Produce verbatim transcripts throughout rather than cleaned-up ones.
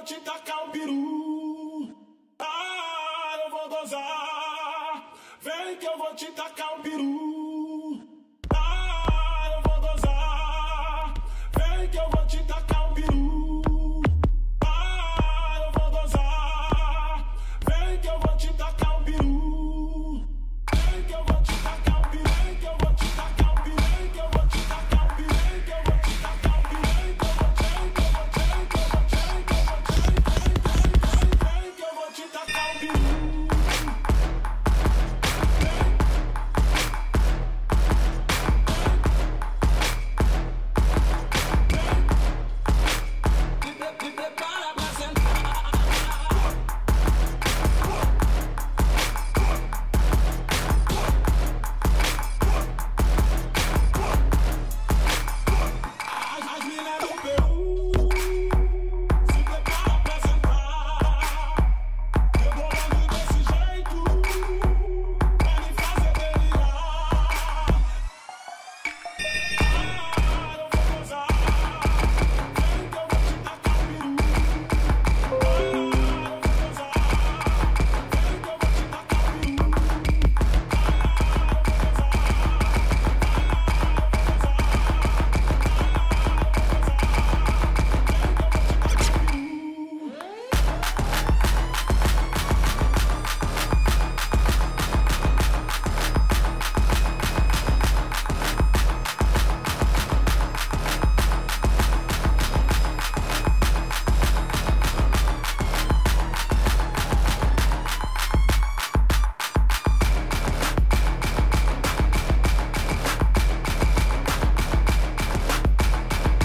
te tacar o peru. Ah, eu vou gozar. Vem que eu vou te tacar o peru. Ah, eu vou gozar. Vem que eu vou te tacar o peru. Ah, eu vou gozar. Vem que eu vou te tacar o peru. Vem que eu vou te tacar o peru. Vem que eu vou te tacar o peru. Vem que eu vou te tacar o peru. Vem que eu vou te tacar o peru. Vem que eu vou te tacar o peru.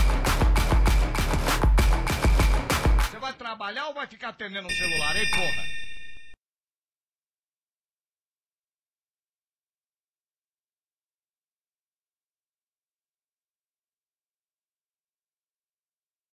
Trabalhar ou vai ficar atendendo o celular, hein, porra?